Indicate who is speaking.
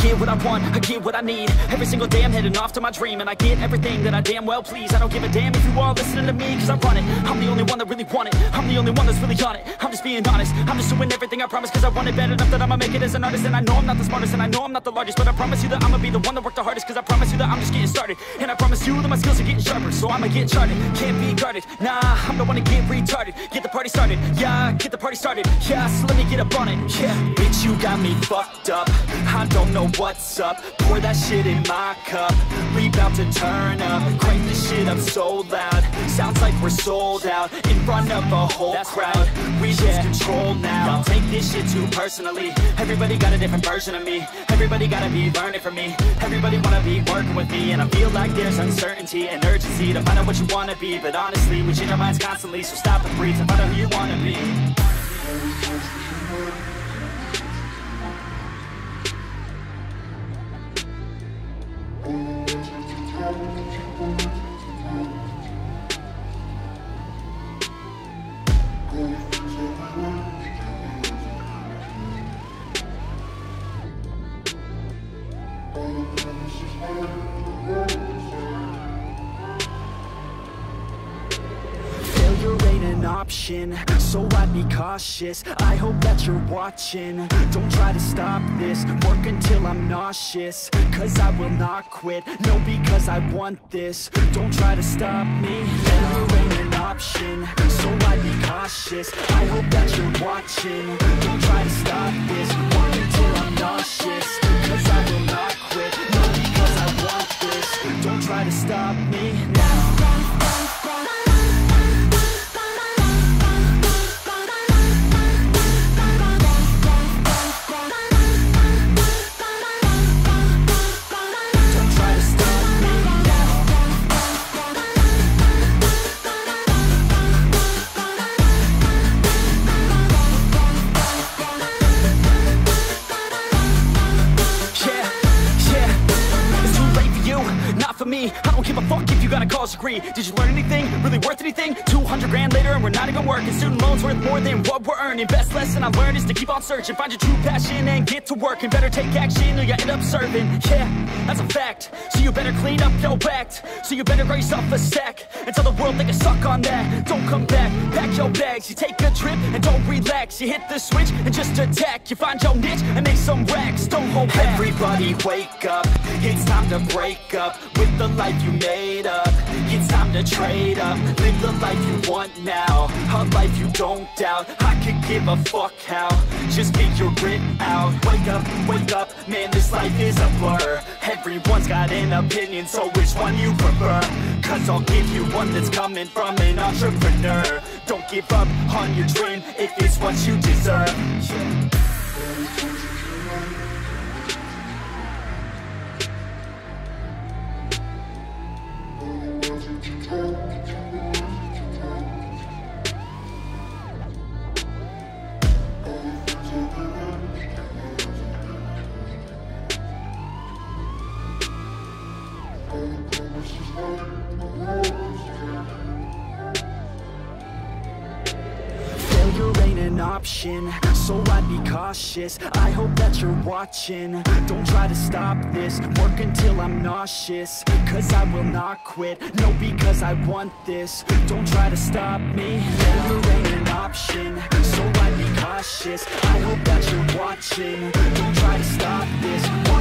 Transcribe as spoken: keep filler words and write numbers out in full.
Speaker 1: get what I want, I get what I need. Every single day I'm heading off to my dream, and I get everything that I damn well please. I don't give a damn if you all listening to me, cause I run it. I'm the only one that really want it, I'm the only one that's really on it. I'm just being honest, I'm just doing everything I promise, cause I want it bad enough that I'ma make it as an artist. And I know I'm not the smartest, and I know I'm not the largest, but I promise you that I'ma be the one that worked the hardest. Cause I promise you that I'm just getting started, and I promise you that my skills are getting sharper. So I'ma get charted, can't be guarded. Nah, I'm the one to get retarded. Get the party started, yeah, get the party started. Yeah, so let me get up on it, yeah. Bitch, you got me fucked up, I don't know what's up. Pour that shit in my cup, we bout to turn up. Crank this shit up so loud, sounds like we're sold out. In front of a whole That's crowd, right. we yeah. lose control now. Don't take this shit too personally, everybody got a different version of me. Everybody gotta be learning from me, everybody wanna be working with me. And I feel like there's uncertainty and urgency to find out what you wanna be. But honestly, we change our minds constantly, so stop and breathe and find out who you wanna be. Failure ain't an option, so I'd be cautious. I hope that you're watching, don't try to stop this. Work until I'm nauseous, cause I will not quit. No, because I want this, don't try to stop me. Failure ain't an option, so I'd be cautious. I hope that you're watching, don't try to stop this. Work until I'm nauseous, cause I will not quit. No, because I want this, don't try to stop me now. Me, I don't give a fuck if you got a college degree. Did you learn anything? Really worth anything? two hundred grand later and we're not even working. Student loans worth more than what we're earning. Best lesson I learned is to keep on searching. Find your true passion and get to work. And better take action or you end up serving. Yeah, that's a fact. So you better clean up your act. So you better grow yourself a sack and tell the world they can suck on that. Don't come back, pack your bags. You take a trip and don't relax. You hit the switch and just attack. You find your niche and make some racks. Don't hold back. Everybody wake up, it's time to break up with the life you made up. It's time to trade up, live the life you want now, a life you don't doubt. I could give a fuck how, just get your grit out. Wake up, wake up, man, this life is a blur. Everyone's got an opinion, so which one you prefer? Cause I'll give you one that's coming from an entrepreneur. Don't give up on your dream if it's what you deserve. Yeah. Failure ain't an option, so I'd be cautious. I hope that you're watching, don't try to stop this. Work until I'm nauseous, cause I will not quit. No, because I want this, don't try to stop me. Failure ain't an option, so I'd be cautious. I hope that you're watching, don't try to stop this.